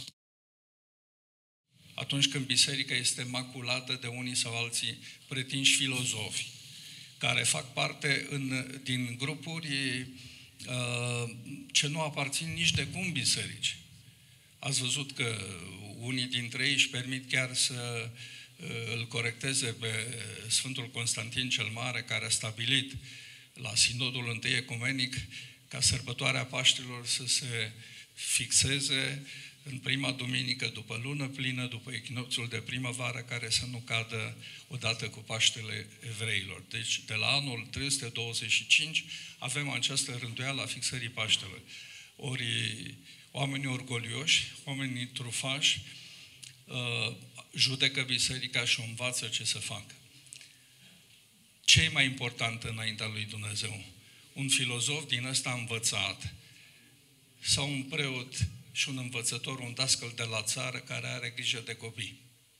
atunci când biserica este maculată de unii sau alții pretinși filozofi, care fac parte în, din grupuri uh, ce nu aparțin nici de cum biserici. Ați văzut că unii dintre ei își permit chiar să uh, îl corecteze pe Sfântul Constantin cel Mare, care a stabilit la Sinodul Întâi Ecumenic ca sărbătoarea Paștilor să se fixeze în prima duminică după lună plină, după echinocțiul de primăvară, care să nu cadă odată cu Paștele evreilor. Deci, de la anul trei sute douăzeci și cinci, avem această rânduială a fixării Paștelor. Ori oamenii orgolioși, oamenii trufași, uh, judecă biserica și o învață ce să facă. Ce e mai important înaintea lui Dumnezeu? Un filozof din ăsta învățat sau un preot și un învățător, un dascăl de la țară care are grijă de copii?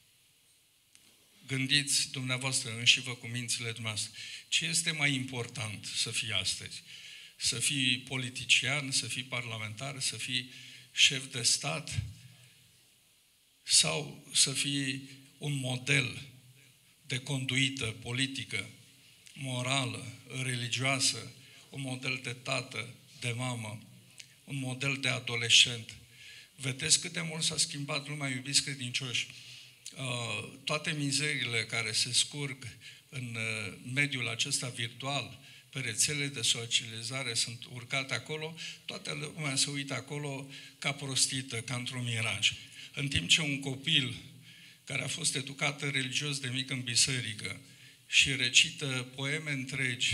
Gândiți dumneavoastră înși vă cu mințile dumneavoastră. Ce este mai important să fii astăzi? Să fii politician, să fii parlamentar, să fii șef de stat? Sau să fii un model de conduită politică, morală, religioasă, un model de tată, de mamă, un model de adolescent? Vedeți cât de mult s-a schimbat lumea, iubiți credincioși. Toate mizerile care se scurg în mediul acesta virtual, pe rețele de socializare sunt urcate acolo, toată lumea se uită acolo ca prostită, ca într-un miraj. În timp ce un copil care a fost educat religios de mic în biserică și recită poeme întregi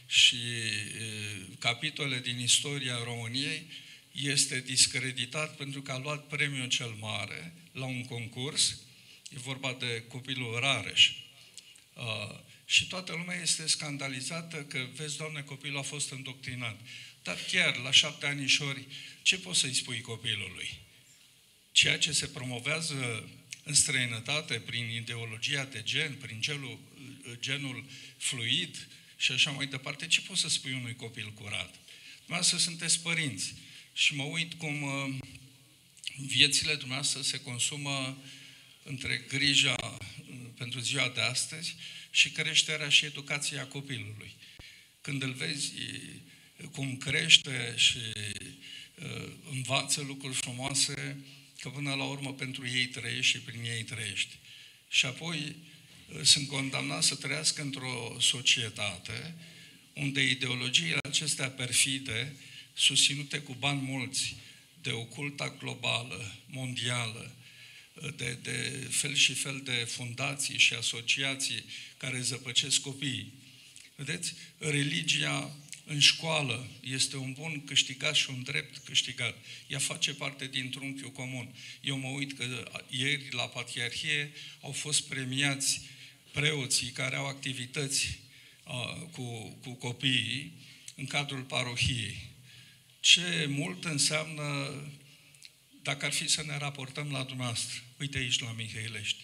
și capitole din istoria României, este discreditat pentru că a luat premiul cel mare la un concurs, e vorba de copilul Rareș. Uh, și toată lumea este scandalizată că, vezi, Doamne, copilul a fost îndoctrinat. Dar chiar, la șapte anișori, ce poți să-i spui copilului? Ceea ce se promovează în străinătate, prin ideologia de gen, prin gelul, genul fluid și așa mai departe, ce poți să spui unui copil curat? Dumneavoastră sunteți părinți și mă uit cum uh, viețile dumneavoastră se consumă între grija uh, pentru ziua de astăzi și creșterea și educația copilului. Când îl vezi cum crește și uh, învață lucruri frumoase, că până la urmă pentru ei trăiești și prin ei trăiești. Și apoi uh, sunt condamnați să trăiască într-o societate unde ideologiile acestea perfide, susținute cu bani mulți, de oculta globală, mondială, de, de fel și fel de fundații și asociații care zăpăcesc copiii. Vedeți? Religia în școală este un bun câștigat și un drept câștigat. Ea face parte din trunchiul comun. Eu mă uit că ieri la Patriarhie au fost premiați preoții care au activități uh, cu, cu copiii în cadrul parohiei. Ce mult înseamnă, dacă ar fi să ne raportăm la dumneavoastră, uite aici la Mihăilești.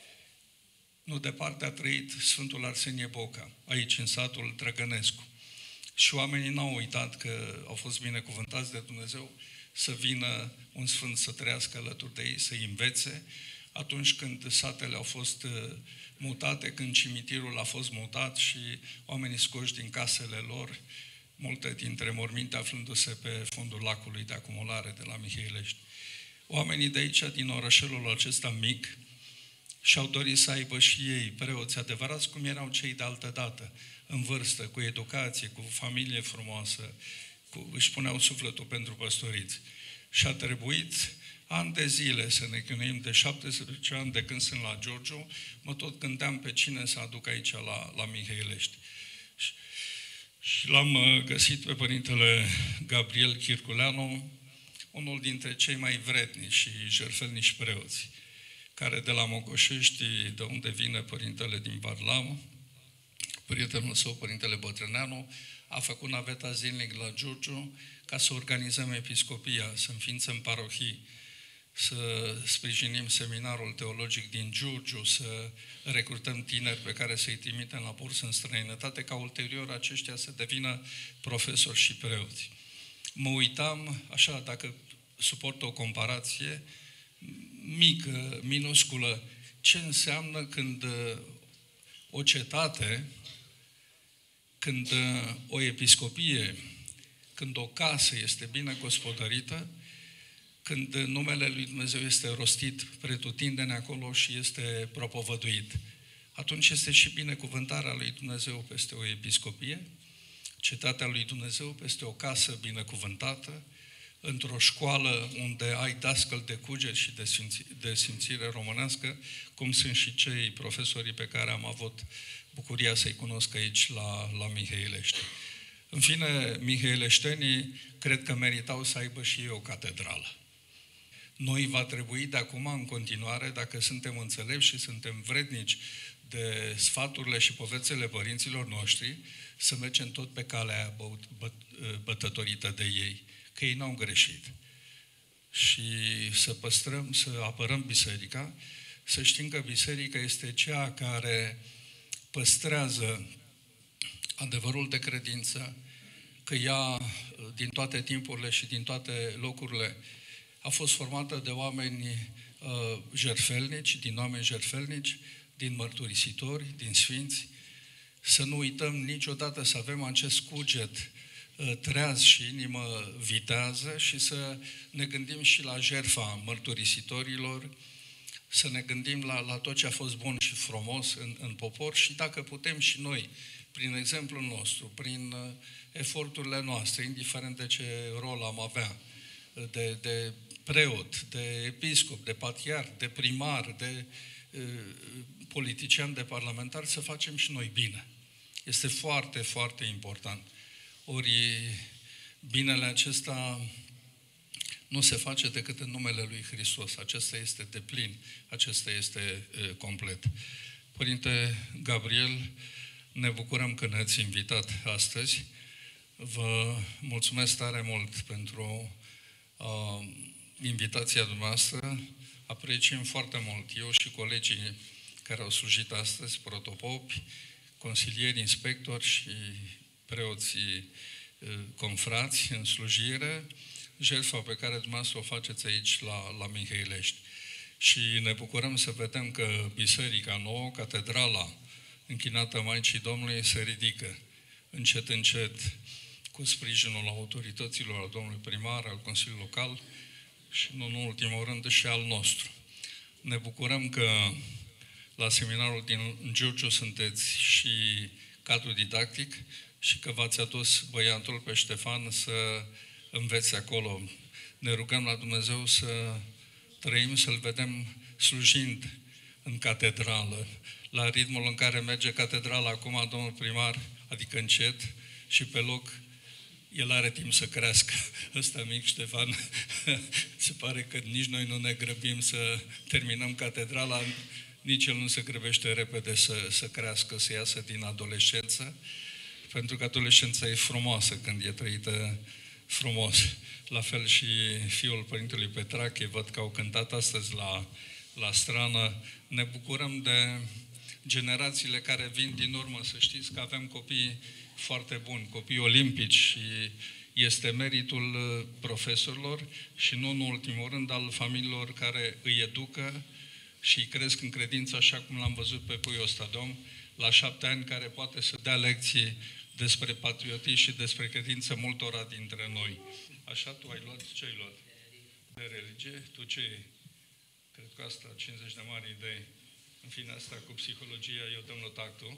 Nu departe a trăit Sfântul Arsenie Boca, aici în satul Drăgănescu. Și oamenii n-au uitat că au fost binecuvântați de Dumnezeu să vină un sfânt să trăiască alături de ei, să-i învețe. Atunci când satele au fost mutate, când cimitirul a fost mutat și oamenii scoși din casele lor, multe dintre morminte aflându-se pe fundul lacului de acumulare de la Mihăilești. Oamenii de aici, din orășelul acesta mic, și-au dorit să aibă și ei preoți adevărați cum erau cei de altă dată, în vârstă, cu educație, cu familie frumoasă, cu, își puneau sufletul pentru păstoriți. Și a trebuit ani de zile să ne chinuim, de șaptesprezece ani de când sunt la Giurgiu, mă tot gândeam pe cine să aduc aici la, la Mihăilești. Și, și l-am găsit pe Părintele Gabriel Chirculeanu, unul dintre cei mai vrednici și jertfelnici preoți, care de la Mocoșești, de unde vine Părintele din Varlam, prietenul său, Părintele Bătrâneanu, a făcut naveta zilnic la Giurgiu ca să organizăm episcopia, să înființăm parohii, să sprijinim seminarul teologic din Giurgiu, să recrutăm tineri pe care să-i trimitem la bursă în străinătate, ca ulterior aceștia să devină profesori și preoți. Mă uitam, așa, dacă suportă o comparație, mică, minusculă, ce înseamnă când o cetate, când o episcopie, când o casă este bine gospodărită, când numele lui Dumnezeu este rostit pretutindeni acolo și este propovăduit. Atunci este și binecuvântarea lui Dumnezeu peste o episcopie, cetatea lui Dumnezeu peste o casă binecuvântată, într-o școală unde ai dascăl de cuget și de, simți, de simțire românească, cum sunt și cei profesorii pe care am avut bucuria să-i cunosc aici la, la Mihăilești. În fine, mihăileștenii cred că meritau să aibă și ei o catedrală. Noi va trebui de acum în continuare, dacă suntem înțelepți și suntem vrednici de sfaturile și povețele părinților noștri, să mergem tot pe calea bătătorită de ei, că ei n-au greșit. Și să păstrăm, să apărăm biserica, să știm că biserica este cea care păstrează adevărul de credință, că ea, din toate timpurile și din toate locurile, a fost formată de oameni uh, jertfelnici, din oameni jertfelnici, din mărturisitori, din sfinți. Să nu uităm niciodată să avem acest cuget uh, treaz și inimă vitează și să ne gândim și la jertfa mărturisitorilor, să ne gândim la, la tot ce a fost bun și frumos în, în popor și dacă putem și noi, prin exemplul nostru, prin uh, eforturile noastre, indiferent de ce rol am avea, de, de preot, de episcop, de patriarh, de primar, de uh, politician, de parlamentar, să facem și noi bine. Este foarte, foarte important. Ori binele acesta nu se face decât în numele lui Hristos. Acesta este deplin, acesta este e, complet. Părinte Gabriel, ne bucurăm că ne-ați invitat astăzi. Vă mulțumesc tare mult pentru uh, invitația dumneavoastră. Apreciem foarte mult, eu și colegii care au slujit astăzi, protopopi, consilieri, inspectori și preoții uh, confrați în slujire, jertfa pe care dumneavoastră o faceți aici la, la Mihăilești. Și ne bucurăm să vedem că Biserica Nouă, Catedrala închinată Maicii Domnului, se ridică încet, încet, cu sprijinul autorităților, al domnului primar, al Consiliului Local și, nu în ultimul rând, și al nostru. Ne bucurăm că la seminarul din Giurgiu sunteți și cadru didactic și că v-ați adus băiatul pe Ștefan să înveți acolo. Ne rugăm la Dumnezeu să trăim, să-l vedem slujind în catedrală, la ritmul în care merge catedrala acum, domnul primar, adică încet și pe loc, el are timp să crească. Ăsta mic, Ștefan, se pare că nici noi nu ne grăbim să terminăm catedrala, nici el nu se grăbește repede să, să crească, să iasă din adolescență, pentru că adolescența e frumoasă când e trăită frumos. La fel și fiul Părintelui Petrache, văd că au cântat astăzi la, la strană. Ne bucurăm de generațiile care vin din urmă, să știți că avem copii foarte buni, copii olimpici și este meritul profesorilor și nu în ultimul rând al familiilor care îi educă și îi cresc în credință, așa cum l-am văzut pe puiul ăsta de om, la șapte ani, care poate să dea lecții despre patriotism și despre credință multora dintre noi. Așa tu ai luat, ce ai luat? De religie? Tu ce e? Cred că asta, cincizeci de mari idei. În fine, asta cu psihologia, eu dăm la tactul.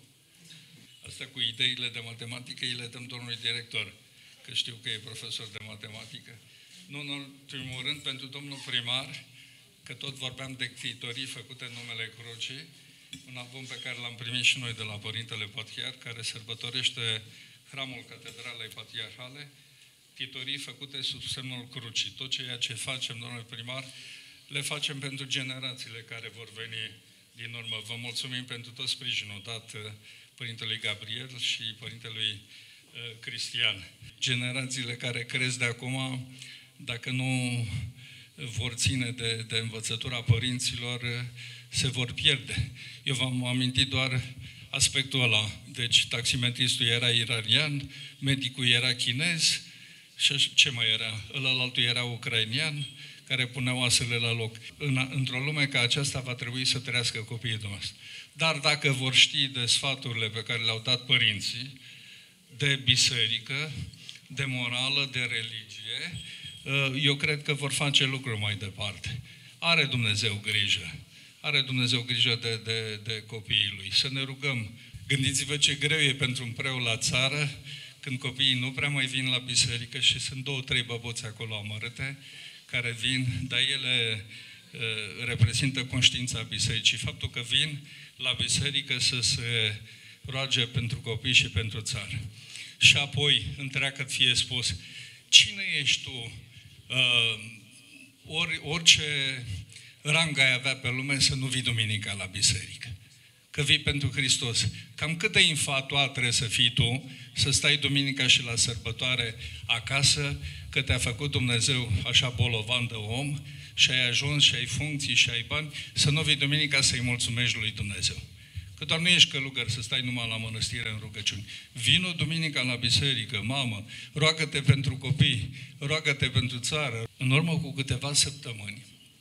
Asta cu ideile de matematică, îi le dăm domnului director, că știu că e profesor de matematică. Nu în ultimul rând, pentru domnul primar, că tot vorbeam de ctitorii făcute în numele Crucii, un album pe care l-am primit și noi de la Părintele Patriar, care sărbătorește hramul Catedralei Patriarhale, ctitorii făcute sub semnul Crucii. Tot ceea ce facem, domnule primar, le facem pentru generațiile care vor veni din urmă. Vă mulțumim pentru tot sprijinul dat Părintelui Gabriel și Părintelui uh, Cristian. Generațiile care cresc de acum, dacă nu vor ține de, de învățătura părinților, se vor pierde. Eu v-am amintit doar aspectul ăla. Deci taximetristul era iranian, medicul era chinez și ce mai era? Ălalăltul era ucrainian, care puneau asele la loc. În, într-o lume ca aceasta va trebui să trăiască copiii dumneavoastră. Dar dacă vor ști de sfaturile pe care le-au dat părinții, de biserică, de morală, de religie, eu cred că vor face lucruri mai departe. Are Dumnezeu grijă. Are Dumnezeu grijă de, de, de copiii Lui. Să ne rugăm. Gândiți-vă ce greu e pentru un preot la țară, când copiii nu prea mai vin la biserică și sunt două, trei băbuți acolo amărâte, care vin, dar ele uh, reprezintă conștiința bisericii. Faptul că vin la biserică să se roage pentru copii și pentru țară. Și apoi, întreagă fie spus, cine ești tu? Uh, ori, orice rang ai avea pe lume, să nu vii duminica la biserică. Că vii pentru Hristos. Cam cât de infatuat trebuie să fii tu, să stai duminica și la sărbătoare acasă, că te-a făcut Dumnezeu așa bolovan de om și ai ajuns și ai funcții și ai bani, să nu vii duminica să-i mulțumești lui Dumnezeu. Că doar nu ești călugăr să stai numai la mănăstire în rugăciuni. Vino duminica la biserică, mamă, roagă-te pentru copii, roagă-te pentru țară. În urmă cu câteva săptămâni,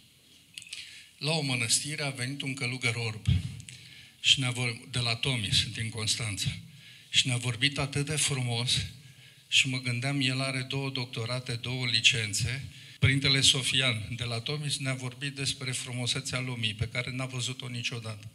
la o mănăstire a venit un călugăr orb și ne-a vorbit, de la Tomis, din Constanța, și ne-a vorbit atât de frumos și mă gândeam, el are două doctorate, două licențe. Părintele Sofian de la Tomis ne-a vorbit despre frumusețea lumii, pe care n-a văzut-o niciodată.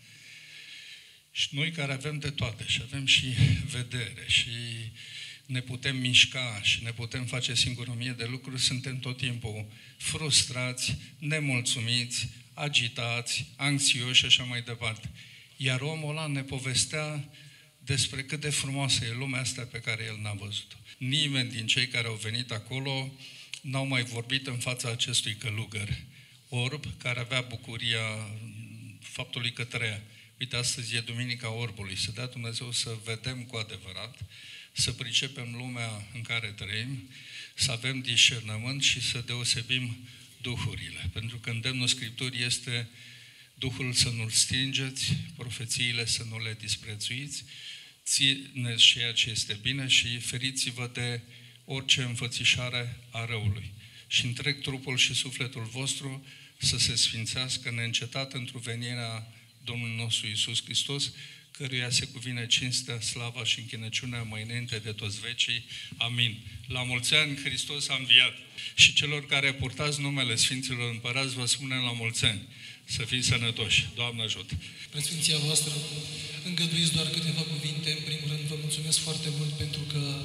Și noi care avem de toate și avem și vedere și ne putem mișca și ne putem face singur o mie de lucruri, suntem tot timpul frustrați, nemulțumiți, agitați, anxioși și așa mai departe. Iar omul ăla ne povestea despre cât de frumoasă e lumea asta pe care el n-a văzut-o. Nimeni din cei care au venit acolo n-au mai vorbit în fața acestui călugăr orb, care avea bucuria faptului că trăia. Uite, astăzi e Duminica Orbului, să dea Dumnezeu să vedem cu adevărat, să pricepem lumea în care trăim, să avem discernământ și să deosebim duhurile. Pentru că îndemnul Scripturii este Duhul să nu-l stingeți, profețiile să nu le disprețuiți, țineți ceea ce este bine și feriți-vă de orice înfățișare a răului. Și întreg trupul și sufletul vostru să se sfințească neîncetat într-o venirea Domnului nostru Iisus Hristos, căruia se cuvine cinstea, slava și închinăciunea mai înainte de toți vecii. Amin. La mulți ani, Hristos a înviat. Și celor care purtați numele Sfinților Împărați, vă spunem la mulți ani. Să fiți sănătoși. Doamne ajută! Preasfinția voastră, îngăduiți doar câteva cuvinte. În primul rând, vă mulțumesc foarte mult pentru că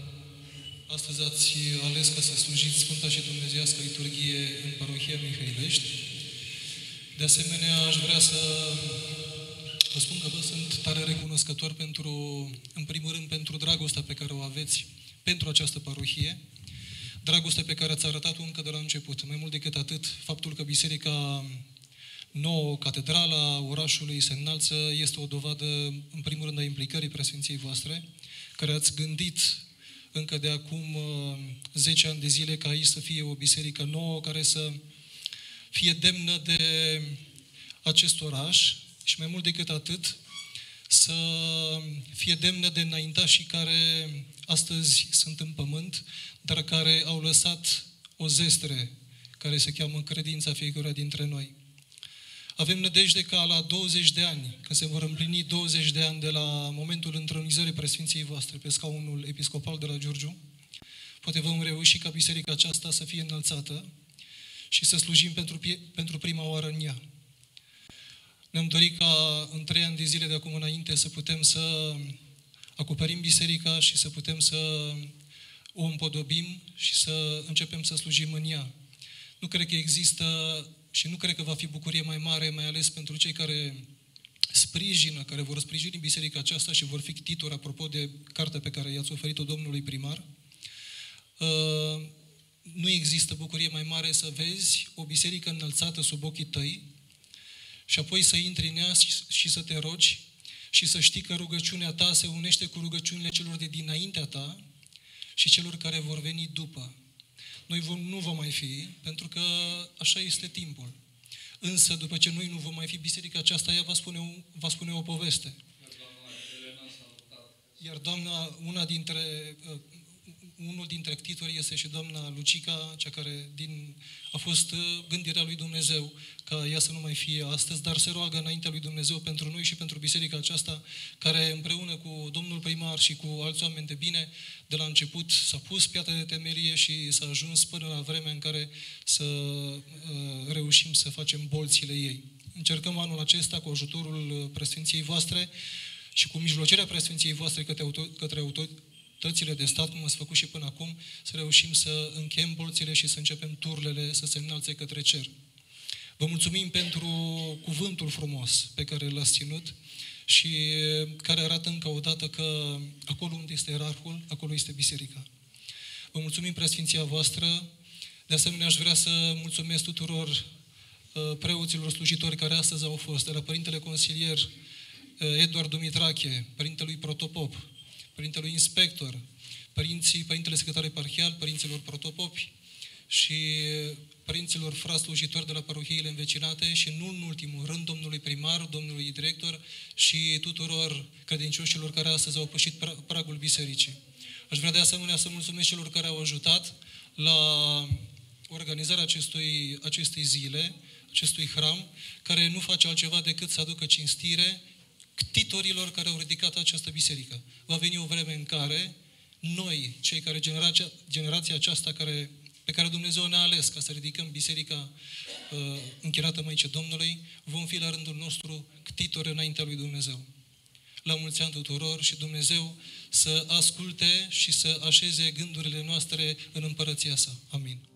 astăzi ați ales ca să slujiți Sfânta și Dumnezeiască Liturghie în Parohia Mihăilești. De asemenea, aș vrea să vă spun că vă sunt tare recunoscător pentru, în primul rând, pentru dragostea pe care o aveți pentru această parohie, dragostea pe care ați arătat-o încă de la început. Mai mult decât atât, faptul că Biserica Nouă, catedrala orașului se înalță, este o dovadă, în primul rând, a implicării Preasfinției voastre, care ați gândit încă de acum zece ani de zile ca aici să fie o biserică nouă, care să fie demnă de acest oraș și mai mult decât atât, să fie demnă de înaintașii care astăzi sunt în pământ, dar care au lăsat o zestre care se cheamă credința fiecăruia dintre noi. Avem nădejde ca la douăzeci de ani, când se vor împlini douăzeci de ani de la momentul întronizării Preasfinției voastre pe scaunul episcopal de la Giurgiu, poate vom reuși ca biserica aceasta să fie înălțată și să slujim pentru, pentru prima oară în ea. Ne-am dorit ca în trei ani de zile de acum înainte să putem să acoperim biserica și să putem să o împodobim și să începem să slujim în ea. Nu cred că există și nu cred că va fi bucurie mai mare, mai ales pentru cei care sprijină, care vor sprijini biserica aceasta și vor fi titori, apropo de cartea pe care i-ați oferit-o domnului primar. Nu există bucurie mai mare să vezi o biserică înălțată sub ochii tăi și apoi să intri în ea și să te rogi și să știi că rugăciunea ta se unește cu rugăciunile celor de dinaintea ta și celor care vor veni după. Noi vom, nu vom mai fi, pentru că așa este timpul. Însă, după ce noi nu vom mai fi, biserica aceasta, ea va spune, va spune o poveste. Iar doamna, una dintre, unul dintre ctitori este și doamna Lucica, cea care din, a fost gândirea lui Dumnezeu ca ea să nu mai fie astăzi, dar se roagă înaintea lui Dumnezeu pentru noi și pentru biserica aceasta, care împreună cu domnul primar și cu alți oameni de bine, de la început s-a pus piatra de temelie și s-a ajuns până la vremea în care să uh, reușim să facem bolțile ei. Încercăm anul acesta, cu ajutorul Preasfinției voastre și cu mijlocirea Preasfinției voastre către, auto, către autoritățile de stat, cum ați făcut și până acum, să reușim să încheiem bolțile și să începem turlele să se înalțe către cer. Vă mulțumim pentru cuvântul frumos pe care l-ați ținut și care arată încă o dată că acolo unde este ierarhul, acolo este biserica. Vă mulțumim, Preasfinția voastră. De asemenea, aș vrea să mulțumesc tuturor preoților slujitori care astăzi au fost, de la Părintele Consilier Eduard Dumitrache, Părintelui Protopop, Părintelui Inspector, Părinții, Părintele Secretar Eparhial, Părinților Protopopi și Părinților frați slujitori de la parohiile învecinate și nu în ultimul rând domnului primar, domnului director și tuturor credincioșilor care astăzi au pășit pragul bisericii. Aș vrea de asemenea să mulțumesc celor care au ajutat la organizarea acestui, acestei zile, acestui hram, care nu face altceva decât să aducă cinstire ctitorilor care au ridicat această biserică. Va veni o vreme în care noi, cei care generația, generația aceasta care, pe care Dumnezeu ne-a ales ca să ridicăm biserica uh, închinată Maicii Domnului, vom fi la rândul nostru ctitori înaintea lui Dumnezeu. La mulți ani tuturor și Dumnezeu să asculte și să așeze gândurile noastre în împărăția sa. Amin.